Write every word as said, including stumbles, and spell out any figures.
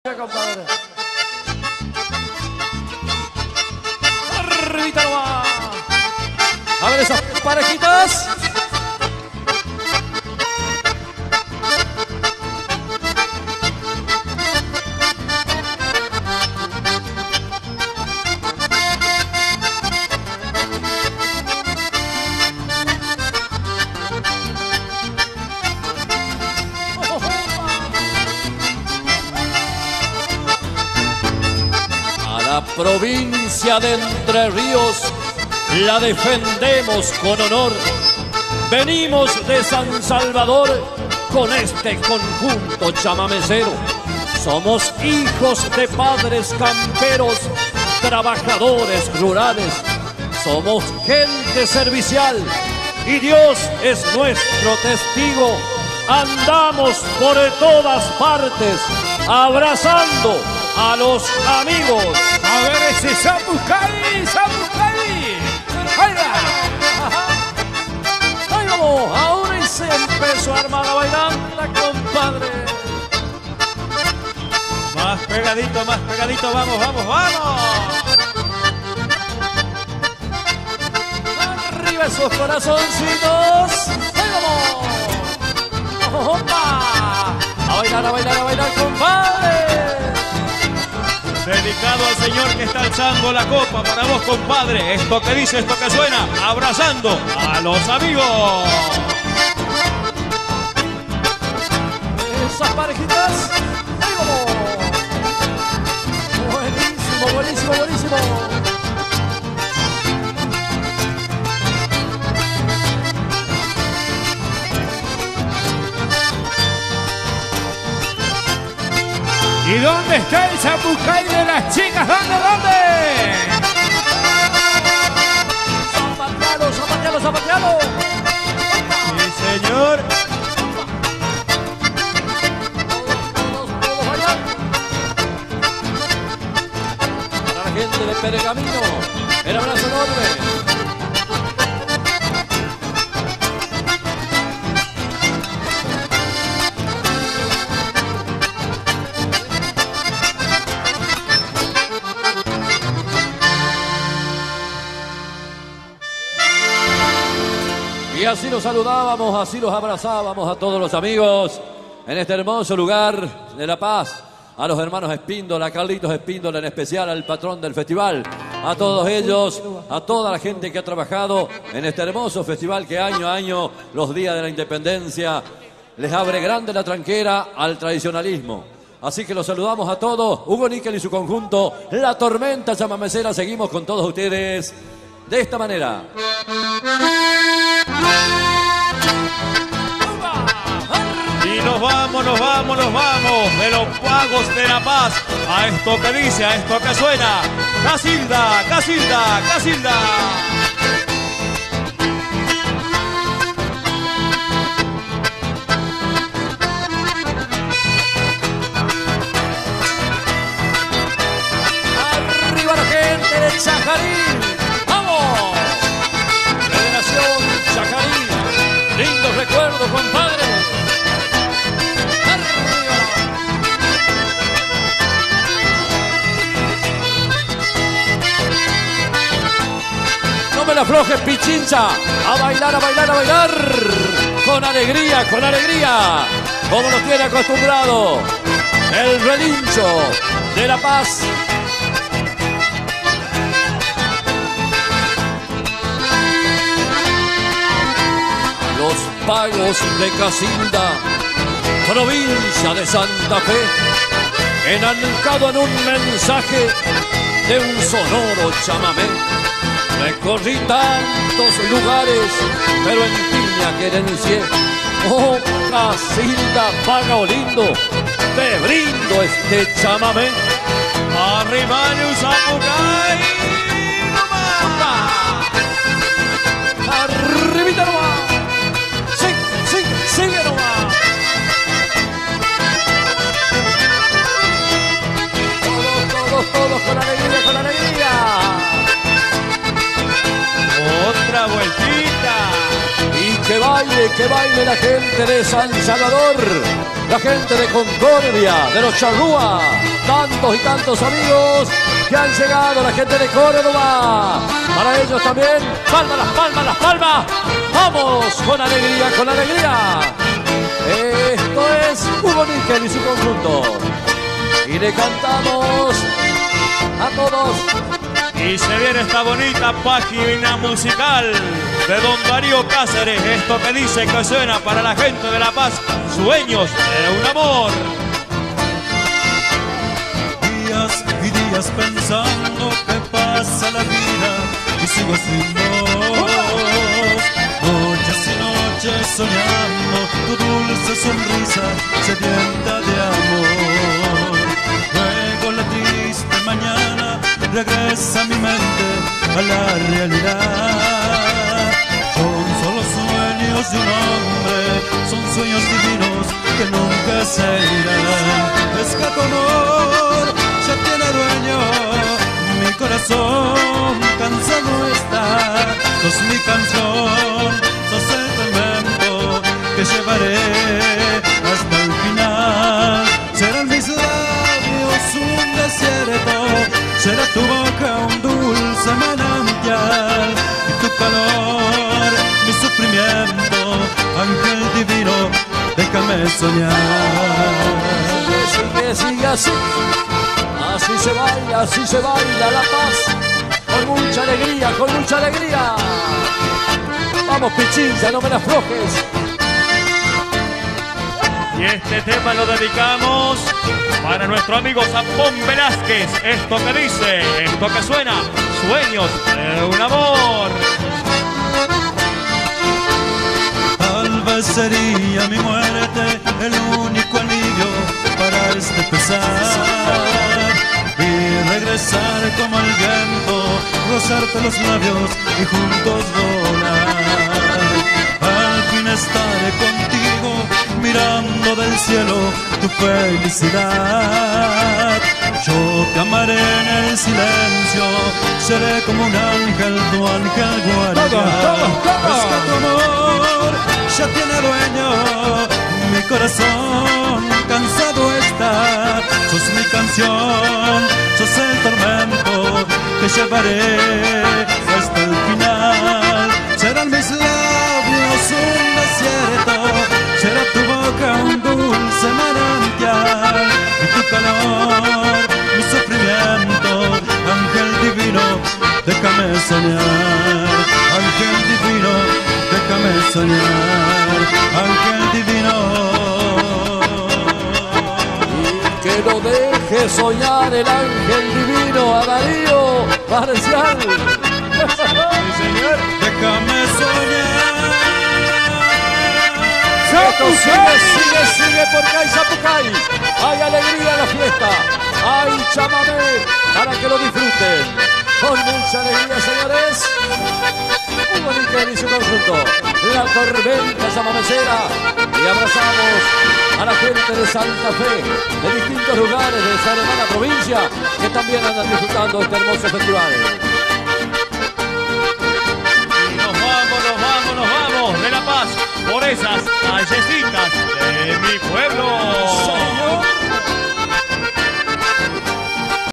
compadre. Arribita nomás. A ver esas parejitas. La provincia de Entre Ríos la defendemos con honor. Venimos de San Salvador con este conjunto chamamecero. Somos hijos de padres camperos, trabajadores rurales. Somos gente servicial y Dios es nuestro testigo. Andamos por todas partes abrazando a los amigos. A ver ese Zapucay, Zapucay. ¡Ahí va! Ahí vamos, ahora y se empezó a armar a bailar la compadre. Más pegadito, más pegadito, vamos, vamos, vamos. Arriba esos corazoncitos. Ahí vamos. ¡Opa! A bailar, a bailar, a bailar, compadre. Dedicado al señor que está alzando la copa para vos, compadre. Esto que dice, esto que suena, abrazando a los amigos. Esas parejitas. Ahí vamos. Buenísimo, buenísimo, buenísimo. ¿Y dónde está el Zapucay de las chicas? ¿Dónde, dónde? Zapatealo, zapatealo, zapatealo. Sí, señor. Todos, todos bailar. Para la gente de Pergamino, el abrazo enorme. Y así los saludábamos, así los abrazábamos a todos los amigos en este hermoso lugar de La Paz. A los hermanos Espíndola, a Carlitos Espíndola en especial, al patrón del festival. A todos ellos, a toda la gente que ha trabajado en este hermoso festival que año a año, los días de la independencia, les abre grande la tranquera al tradicionalismo. Así que los saludamos a todos. Hugo Níquel y su conjunto, La Tormenta Chamamecera. Seguimos con todos ustedes de esta manera. Y nos vamos, nos vamos, nos vamos de los pagos de La Paz a esto que dice, a esto que suena. Casilda, Casilda, Casilda. Arriba la gente de Chajarí. ¡Vamos! Federación Chajarí. Lindos recuerdos, compadre. Arriba. No me la aflojes, Pichincha. A bailar, a bailar, a bailar. Con alegría, con alegría. Como nos tiene acostumbrado el relincho de La Paz. Los pagos de Casilda, provincia de Santa Fe, enancado en un mensaje de un sonoro chamamé. Recorrí tantos lugares, pero en ti me querencié. Oh, Casilda, pago lindo, te brindo este chamamé. Arriba un Zapucay. Arribita nomás. Sí, sí, sigue nomás. Todos, todos, todos con alegría, con alegría. Otra vueltita. Y que baile que baile la gente de San Salvador, la gente de Concordia, de los Charrúa, tantos y tantos amigos que han llegado, la gente de Córdoba. Para ellos también, palmas, las palmas, las palmas. Vamos con alegría, con alegría. Esto es Hugo Níquel y su conjunto. Y le cantamos a todos. Y se viene esta bonita página musical de don Darío Cáceres. Esto que dice que suena para la gente de La Paz. Sueños de un amor. Días y días pensando que pasa la vida y sigo sin voz. Noches y noches soñando tu dulce sonrisa sedienta de amor. Luego la triste mañana regresa mi mente a la realidad. Son solo sueños de un hombre, son sueños divinos que nunca se irán. Es que tu amor ya tiene dueño, mi corazón cansado está. Sos mi canción, sos el tormento que llevaré hasta el final. Serán mis labios un desierto, será tu boca un dulce manantial, y tu calor mi sufrimiento, ángel divino, déjame soñar. Sigue, sigue así, así se baila, así se baila La Paz, con mucha alegría, con mucha alegría. Vamos Pichincha, no me la aflojes. Y este tema lo dedicamos para nuestro amigo Zampón Velázquez. Esto que dice, esto que suena, sueños de un amor. Tal vez sería mi muerte el único alivio para este pesar, y regresar como el viento, rozarte los labios y juntos volar. Al fin estaré contigo, mirando del cielo tu felicidad. Yo te amaré en el silencio, seré como un ángel, tu ángel guardián. Es que tu amor ya tiene dueño, mi corazón cansado está. Sos mi canción, sos el tormento que llevaré hasta el final. Serán mis labios un desierto, será tu boca un dulce manantial, y tu calor mi sufrimiento, ángel divino, déjame soñar. Ángel divino, déjame soñar. Ángel divino. Que lo deje soñar el ángel divino a Darío Marcial. Sí, señor. Déjame soñar. Esto sigue, sigue, sigue porque hay Zapucay, hay alegría en la fiesta, hay chamamé para que lo disfruten. Con mucha alegría, señores. Hugo Níquel y su conjunto, la tormenta chamamecera, y abrazamos a la gente de Santa Fe, de distintos lugares de esa hermana provincia, que también andan disfrutando este hermoso festival.